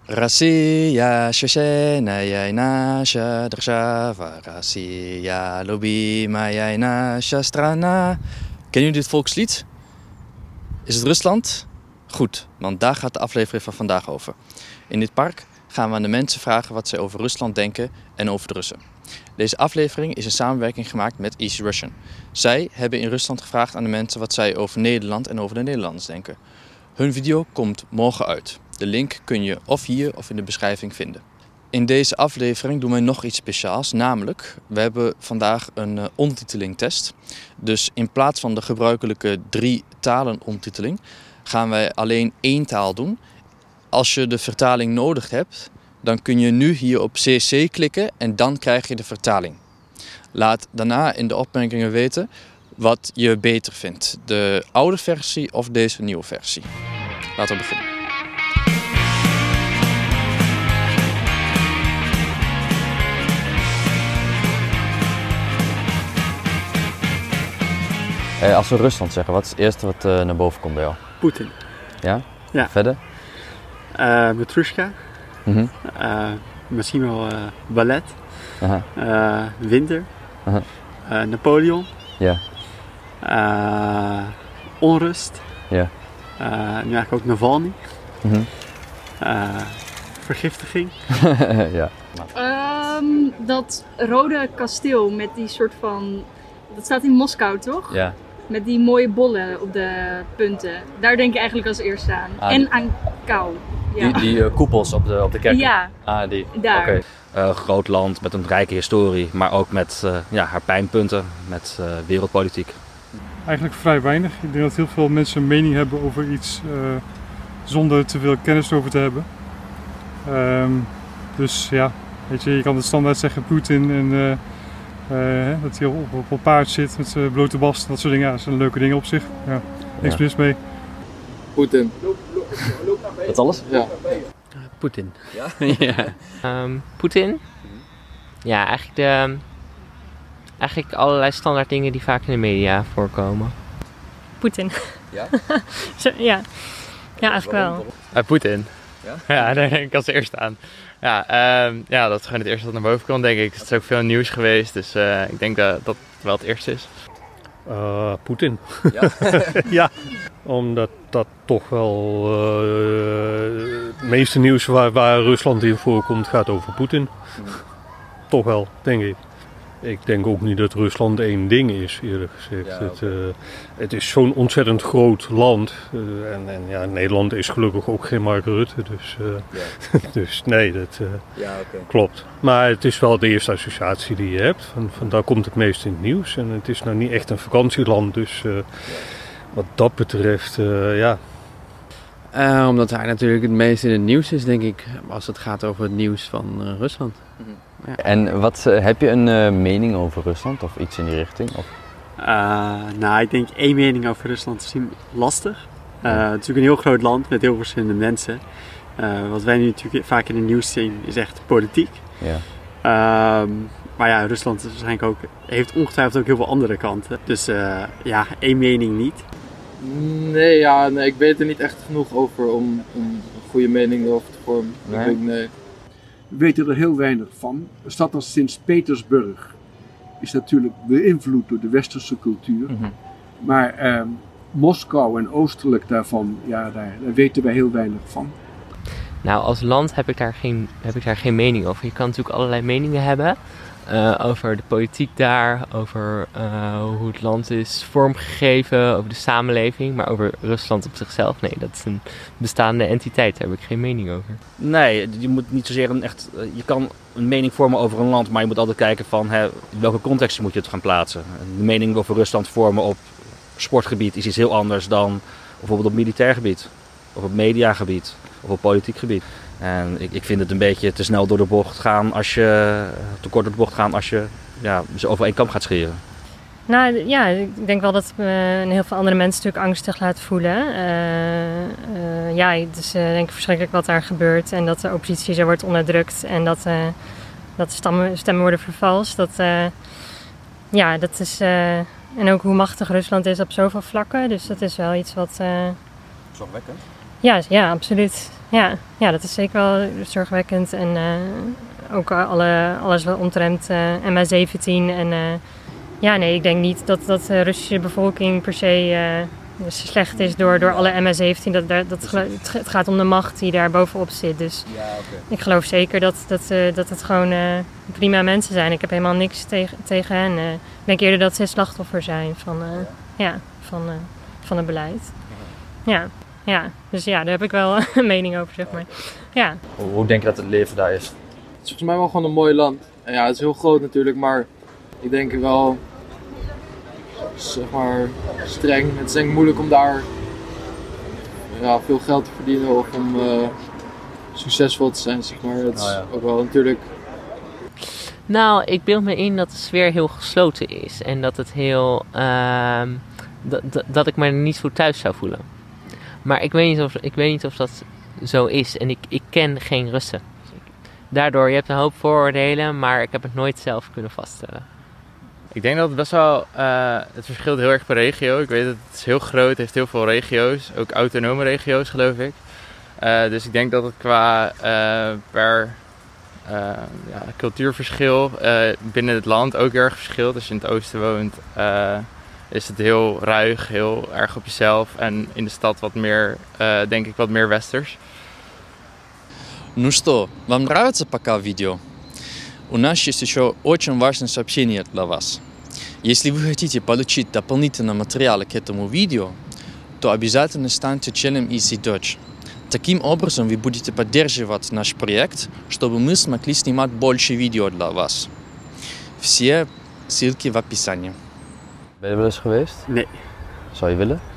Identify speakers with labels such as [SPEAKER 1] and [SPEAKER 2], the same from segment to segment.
[SPEAKER 1] Россия, шашеная наша держава, Россия, любимая наша страна. Kennen jullie dit volkslied? Is het Rusland? Goed, want daar gaat de aflevering van vandaag over. In dit park gaan we aan de mensen vragen wat zij over Rusland denken en over de Russen. Deze aflevering is een samenwerking gemaakt met Easy Russian. Zij hebben in Rusland gevraagd aan de mensen wat zij over Nederland en over de Nederlanders denken. Hun video komt morgen uit. De link kun je of hier of in de beschrijving vinden. In deze aflevering doen wij nog iets speciaals, namelijk we hebben vandaag een ondertitelingtest. Dus in plaats van de gebruikelijke 3 talen ondertiteling gaan wij alleen 1 taal doen. Als je de vertaling nodig hebt, dan kun je nu hier op CC klikken en dan krijg je de vertaling. Laat daarna in de opmerkingen weten wat je beter vindt. De oude versie of deze nieuwe versie. Laten we beginnen. Als we Rusland zeggen, wat is het eerste wat naar boven komt bij jou?
[SPEAKER 2] Poetin.
[SPEAKER 1] Ja?
[SPEAKER 2] Ja.
[SPEAKER 1] Verder?
[SPEAKER 2] Matrushka. Misschien wel ballet. Winter. Napoleon.
[SPEAKER 1] Ja.
[SPEAKER 2] Onrust.
[SPEAKER 1] Ja.
[SPEAKER 2] Nu eigenlijk ook Navalny. Vergiftiging.
[SPEAKER 1] Ja.
[SPEAKER 3] Dat rode kasteel met die soort van... Dat staat in Moskou, toch?
[SPEAKER 1] Ja.
[SPEAKER 3] Met die mooie bollen op de punten. Daar denk ik eigenlijk als eerste aan. En aan kou. Ja.
[SPEAKER 1] Die koepels op de kerk.
[SPEAKER 3] Ja.
[SPEAKER 1] Die.
[SPEAKER 3] Daar.
[SPEAKER 4] Okay. Groot land met een rijke historie, maar ook met haar pijnpunten, met wereldpolitiek.
[SPEAKER 5] Eigenlijk vrij weinig. Ik denk dat heel veel mensen een mening hebben over iets zonder te veel kennis erover te hebben. Dus ja, weet je kan de standaard zeggen Poetin en dat hij op een paard zit met zijn blote bast, dat soort dingen. Ja, dat zijn leuke dingen op zich. Ja, niks mis mee.
[SPEAKER 6] Poetin.
[SPEAKER 1] Dat alles?
[SPEAKER 6] Ja.
[SPEAKER 2] Poetin.
[SPEAKER 1] Ja?
[SPEAKER 7] Ja. Poetin? Ja, eigenlijk allerlei standaard dingen die vaak in de media voorkomen.
[SPEAKER 3] Poetin.
[SPEAKER 1] Ja?
[SPEAKER 3] Ja. Ja, eigenlijk wel.
[SPEAKER 7] Poetin.
[SPEAKER 1] Ja?
[SPEAKER 7] Ja, daar denk ik als eerste aan. Ja, dat is gewoon het eerste wat naar boven komt, denk ik. Het is ook veel nieuws geweest, dus ik denk dat dat wel het eerste is.
[SPEAKER 8] Poetin.
[SPEAKER 1] Ja?
[SPEAKER 8] Ja, omdat dat toch wel het meeste nieuws waar Rusland in voorkomt gaat over Poetin. Toch wel, denk ik. Ik denk ook niet dat Rusland één ding is, eerlijk gezegd.
[SPEAKER 1] Ja,
[SPEAKER 8] het is zo'n ontzettend groot land. En Nederland is gelukkig ook geen Mark Rutte. Dus nee, dat klopt. Maar het is wel de eerste associatie die je hebt. Van daar komt het meest in het nieuws. En het is nou niet echt een vakantieland. Dus wat dat betreft, ja...
[SPEAKER 2] Omdat hij natuurlijk het meest in het nieuws is, denk ik. Als het gaat over het nieuws van Rusland.
[SPEAKER 1] Ja. En heb je een mening over Rusland of iets in die richting? Of?
[SPEAKER 2] Nou, ik denk 1 mening over Rusland is lastig. Het is natuurlijk een heel groot land met heel verschillende mensen. Wat wij nu natuurlijk vaak in het nieuws zien is echt politiek.
[SPEAKER 1] Ja.
[SPEAKER 2] Maar ja, Rusland is waarschijnlijk ook, heeft ongetwijfeld ook heel veel andere kanten. Dus 1 mening niet.
[SPEAKER 6] Nee, ik weet er niet echt genoeg over om een goede mening erover te vormen. Nee.
[SPEAKER 9] We weten er heel weinig van. Een stad als Sint-Petersburg is natuurlijk beïnvloed door de westerse cultuur. Maar Moskou en oostelijk daarvan, daar weten wij heel weinig van.
[SPEAKER 7] Nou, als land heb ik daar geen mening over. Je kan natuurlijk allerlei meningen hebben over de politiek daar, over hoe het land is vormgegeven, over de samenleving. Maar over Rusland op zichzelf, nee, dat is een bestaande entiteit. Daar heb ik geen mening over.
[SPEAKER 4] Nee, je moet niet zozeer je kan een mening vormen over een land, maar je moet altijd kijken van in welke context moet je het gaan plaatsen. De mening over Rusland vormen op sportgebied is iets heel anders dan bijvoorbeeld op militair gebied, of op mediagebied, of op politiek gebied. En ik vind het een beetje te snel door de bocht gaan te kort door de bocht gaan als je ze over één kam gaat scheren.
[SPEAKER 3] Nou ja, ik denk wel dat heel veel andere mensen natuurlijk angstig laat voelen. Het is denk ik verschrikkelijk wat daar gebeurt en dat de oppositie zo wordt onderdrukt en dat stemmen worden vervalst. Dat is... En ook hoe machtig Rusland is op zoveel vlakken. Dus dat is wel iets wat...
[SPEAKER 1] Zorgwekkend?
[SPEAKER 3] Ja, absoluut. ja, dat is zeker wel zorgwekkend. En ook alles wat omtrent MH17. En ik denk niet dat de Russische bevolking per se slecht is door alle MH17. Het gaat om de macht die daar bovenop zit. Dus ik geloof zeker dat het gewoon prima mensen zijn. Ik heb helemaal niks tegen hen. Ik denk eerder dat ze slachtoffer zijn van het beleid. Ja, dus daar heb ik wel een mening over, zeg maar. Ja.
[SPEAKER 1] Hoe denk je dat het leven daar is?
[SPEAKER 6] Het is volgens mij wel gewoon een mooi land. En ja, het is heel groot natuurlijk, maar ik denk wel, zeg maar, streng. Het is denk ik moeilijk om daar veel geld te verdienen of om succesvol te zijn, zeg maar. Het is ook wel natuurlijk...
[SPEAKER 7] Nou, ik beeld me in dat de sfeer heel gesloten is. En dat het heel... dat ik me er niet zo thuis zou voelen. Maar ik weet niet of dat zo is. En ik ken geen Russen. Daardoor, je hebt een hoop vooroordelen, maar ik heb het nooit zelf kunnen vaststellen.
[SPEAKER 10] Ik denk dat het best wel... het verschilt heel erg per regio. Ik weet dat het is heel groot, het heeft heel veel regio's. Ook autonome regio's, geloof ik. Dus ik denk dat het qua per cultuurverschil binnen het land ook erg verschilt. Als je in het oosten woont, is het heel ruig, heel erg op jezelf. En in de stad wat meer, denk ik, wat meer westers.
[SPEAKER 1] Ну что, вам нравится пока видео? У нас есть еще очень важное сообщение для вас. Если вы хотите получить дополнительные материалы к этому видео, то обязательно станьте членом Easy Dutch. Таким образом вы будете поддерживать наш проект, чтобы мы смогли снимать больше видео для вас. Все ссылки в описании.
[SPEAKER 11] Ben je wel eens geweest?
[SPEAKER 2] Nee.
[SPEAKER 11] Zou je willen?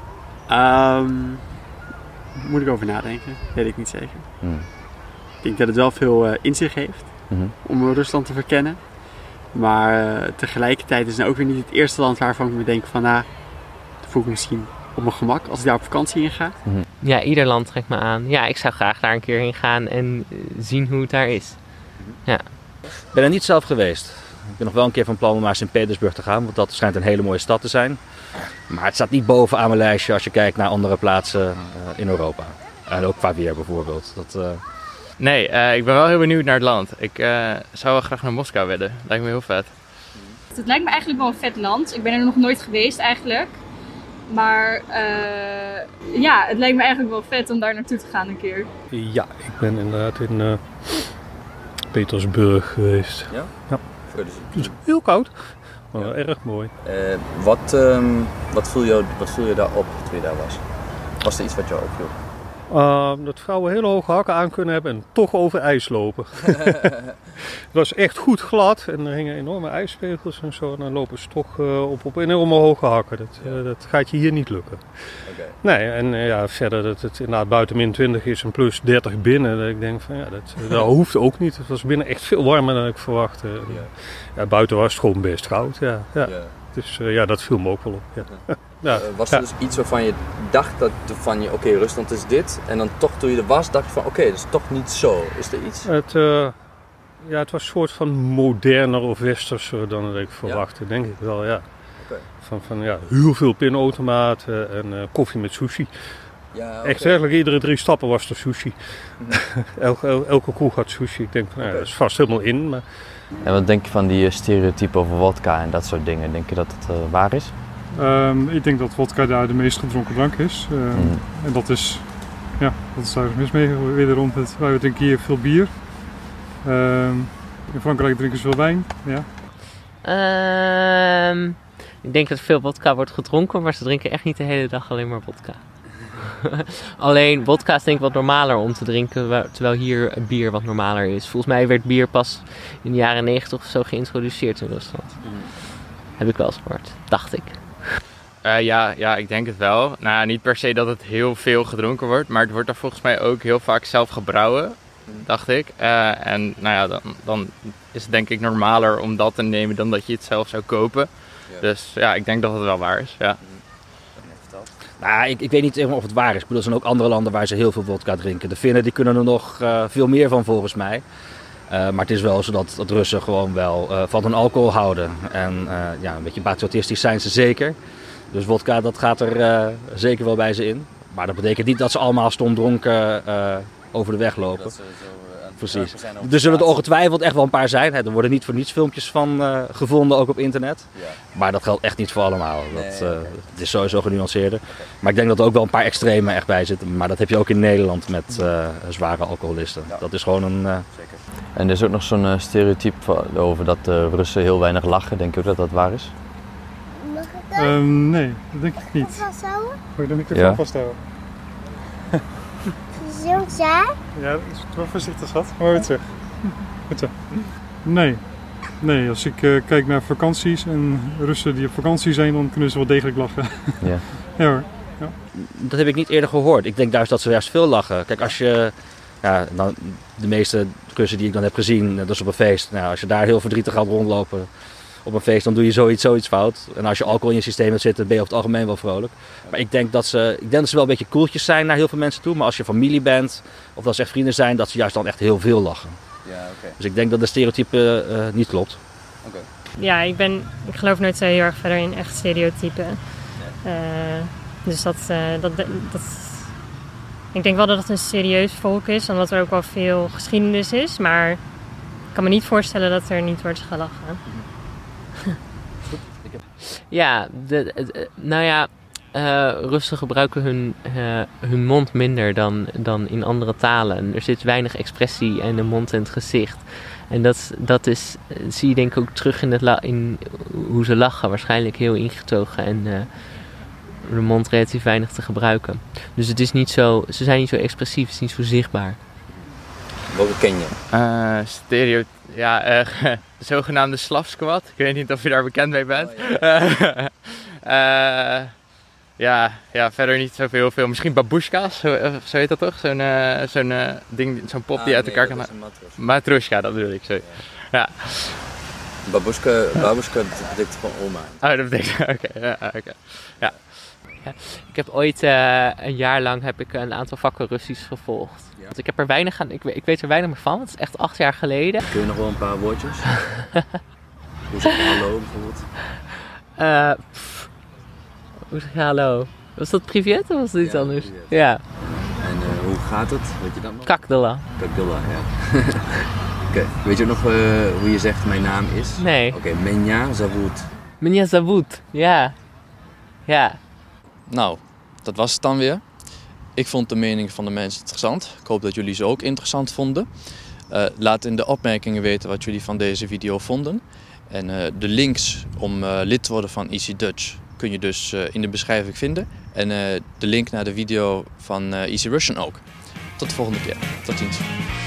[SPEAKER 2] Moet ik over nadenken, weet ik niet zeker. Ik denk dat het wel veel inzicht heeft om Rusland te verkennen. Maar tegelijkertijd is het ook weer niet het eerste land waarvan ik me denk van dat voel ik me misschien op mijn gemak als ik daar op vakantie in ga.
[SPEAKER 7] Ja, ieder land trekt me aan. Ja, ik zou graag daar een keer heen gaan en zien hoe het daar is. Ja.
[SPEAKER 4] Ik ben er niet zelf geweest. Ik ben nog wel een keer van plan om naar Sint-Petersburg te gaan, want dat schijnt een hele mooie stad te zijn. Maar het staat niet bovenaan mijn lijstje als je kijkt naar andere plaatsen in Europa. En ook qua weer bijvoorbeeld.
[SPEAKER 10] Nee, ik ben wel heel benieuwd naar het land. Ik zou wel graag naar Moskou willen. Lijkt me heel vet.
[SPEAKER 12] Het lijkt me eigenlijk wel een vet land. Ik ben er nog nooit geweest eigenlijk. Maar het lijkt me eigenlijk wel vet om daar naartoe te gaan een keer.
[SPEAKER 8] Ja, ik ben inderdaad in Petersburg geweest.
[SPEAKER 11] Ja?
[SPEAKER 8] Ja. Het is heel koud, maar wel erg mooi.
[SPEAKER 11] Wat viel je daar op toen je daar was? Was er iets wat jou opviel?
[SPEAKER 8] Dat vrouwen hele hoge hakken aan kunnen hebben en toch over ijs lopen. Het was echt goed glad en er hingen enorme ijspegels en zo. En dan lopen ze toch op enorme hoge hakken. Dat gaat je hier niet lukken.
[SPEAKER 11] Okay.
[SPEAKER 8] Nee, en verder dat het inderdaad buiten min 20 is en plus 30 binnen. Dat ik denk van dat hoeft ook niet. Het was binnen echt veel warmer dan ik verwachtte. Ja, buiten was het gewoon best koud. Ja. Dus dat viel me ook wel op. Ja. Ja.
[SPEAKER 11] Was er dus iets waarvan je dacht oké, Rusland is dit. En dan toch toen je er was, dacht je van oké, dat is toch niet zo. Is er iets?
[SPEAKER 8] Het was een soort van moderner of westerser dan ik verwachtte, denk ik wel, ja. Okay. Van heel veel pinautomaten en koffie met sushi. Ja, okay. Echt werkelijk, iedere 3 stappen was er sushi. Elke kroeg had sushi. Ik denk van, dat is vast helemaal in. Maar...
[SPEAKER 11] En wat denk je van die stereotypen over wodka en dat soort dingen? Denk je dat het waar is?
[SPEAKER 5] Ik denk dat wodka daar de meest gedronken drank is. En dat is daar mis mee wederom. Wij drinken hier veel bier. In Frankrijk drinken ze veel wijn. Ja.
[SPEAKER 7] Ik denk dat veel wodka wordt gedronken, maar ze drinken echt niet de hele dag alleen maar wodka. Alleen wodka is denk ik wat normaler om te drinken, terwijl hier bier wat normaler is. Volgens mij werd bier pas in de jaren 90 of zo geïntroduceerd in Rusland. Heb ik wel eens gehoord, dacht ik.
[SPEAKER 10] Ja, ik denk het wel. Nou, niet per se dat het heel veel gedronken wordt, maar het wordt er volgens mij ook heel vaak zelf gebrouwen, dacht ik. En dan is het denk ik normaler om dat te nemen dan dat je het zelf zou kopen. Ja. Dus ja, ik denk dat het wel waar is. Ja.
[SPEAKER 4] Nou, ik weet niet of het waar is. Ik bedoel, er zijn ook andere landen waar ze heel veel vodka drinken. De Finnen die kunnen er nog veel meer van volgens mij. Maar het is wel zo dat Russen gewoon wel van hun alcohol houden. En een beetje patriotistisch zijn ze zeker. Dus vodka, dat gaat er zeker wel bij ze in. Maar dat betekent niet dat ze allemaal stomdronken over de weg lopen. Precies. Er zullen er ongetwijfeld echt wel een paar zijn. Er worden niet voor niets filmpjes van gevonden, ook op internet. Ja. Maar dat geldt echt niet voor allemaal. Het is sowieso genuanceerder. Maar ik denk dat er ook wel een paar extremen echt bij zitten. Maar dat heb je ook in Nederland met zware alcoholisten. Ja. Dat is gewoon een...
[SPEAKER 11] Zeker.
[SPEAKER 1] En er is ook nog zo'n stereotype over dat Russen heel weinig lachen. Denk je ook dat dat waar is?
[SPEAKER 5] Mag ik dat? Nee, dat denk ik niet.
[SPEAKER 13] Vasthouden?
[SPEAKER 5] Moet je de microfoon vasthouden?
[SPEAKER 13] Zo saai?
[SPEAKER 5] Ja, dat is wel voorzichtig, schat. Maar weer terug. Goed zo. Nee, als ik kijk naar vakanties en Russen die op vakantie zijn, dan kunnen ze wel degelijk lachen.
[SPEAKER 1] Ja.
[SPEAKER 5] Ja hoor. Ja.
[SPEAKER 4] Dat heb ik niet eerder gehoord. Ik denk juist dat ze juist veel lachen. Kijk, als je... Ja, dan, de meeste Russen die ik dan heb gezien, dat is op een feest. Nou, als je daar heel verdrietig gaat rondlopen op een feest, dan doe je zoiets fout. En als je alcohol in je systeem hebt zitten, ben je over het algemeen wel vrolijk. Maar ik denk dat ze wel een beetje koeltjes zijn naar heel veel mensen toe. Maar als je familie bent, of dat ze echt vrienden zijn, dat ze juist dan echt heel veel lachen.
[SPEAKER 11] Ja, okay.
[SPEAKER 4] Dus ik denk dat de stereotype niet klopt.
[SPEAKER 11] Okay.
[SPEAKER 3] Ja, ik geloof nooit zo heel erg verder in echt stereotypen. Dus dat ik denk wel dat het een serieus volk is, omdat er ook wel veel geschiedenis is. Maar ik kan me niet voorstellen dat er niet wordt gelachen.
[SPEAKER 7] Ja, Russen gebruiken hun mond minder dan in andere talen. Er zit weinig expressie in de mond en het gezicht. En dat zie je denk ik ook terug in hoe ze lachen. Waarschijnlijk heel ingetogen en de mond relatief weinig te gebruiken. Dus het is niet zo, ze zijn niet zo expressief, het is niet zo zichtbaar.
[SPEAKER 11] Welke ken je?
[SPEAKER 10] De zogenaamde Slav Squad. Ik weet niet of je daar bekend mee bent. Verder niet zoveel. Misschien babushka's, zo heet dat toch? Zo'n pop die uit elkaar kan maken. Matroeska, dat bedoel ik. Sorry. Ja.
[SPEAKER 11] Babushka betekent gewoon oma.
[SPEAKER 10] Oh, dat betekent... Oké. Ja.
[SPEAKER 7] Ja, ik heb ooit een jaar lang een aantal vakken Russisch gevolgd. Ja. Want ik heb er weinig aan, ik weet er weinig meer van. Het is echt 8 jaar geleden.
[SPEAKER 11] Kun je nog wel een paar woordjes? Hoe zeg je hallo bijvoorbeeld?
[SPEAKER 7] Hoe zeg je hallo? Was dat privet of was dat iets anders? Privet. Ja.
[SPEAKER 11] En hoe gaat het? Weet je dat nog?
[SPEAKER 7] Kakdala.
[SPEAKER 11] Kakdala, ja. Oké. Weet je ook nog hoe je zegt mijn naam is?
[SPEAKER 7] Nee.
[SPEAKER 11] Oké, Menja Zavut.
[SPEAKER 7] Menja Zavut, ja. Ja.
[SPEAKER 1] Nou, dat was het dan weer. Ik vond de mening van de mensen interessant. Ik hoop dat jullie ze ook interessant vonden. Laat in de opmerkingen weten wat jullie van deze video vonden. En de links om lid te worden van Easy Dutch kun je dus in de beschrijving vinden. En de link naar de video van Easy Russian ook. Tot de volgende keer. Tot ziens.